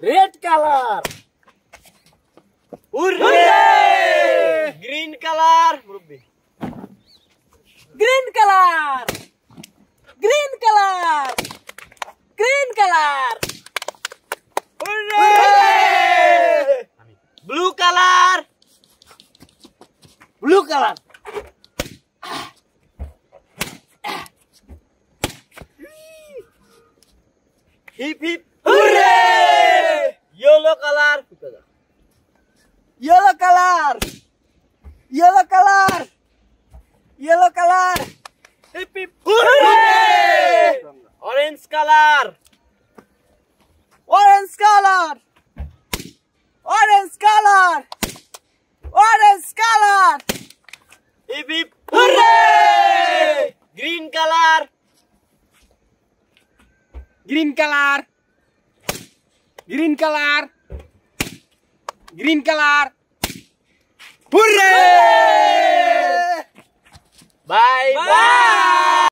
Red color. Hooray! Green color. Green color. Green color. Green color. Hooray! Blue color. Blue color. Hip hip. Hooray! Yellow color. Yellow color. Yellow color. Yellow color. Hip hip. Hooray! Orange color. Orange color. Orange color. Orange color. Hip hip. Hooray! Green color. Green color. Green color. Green color. Hooray! Bye bye.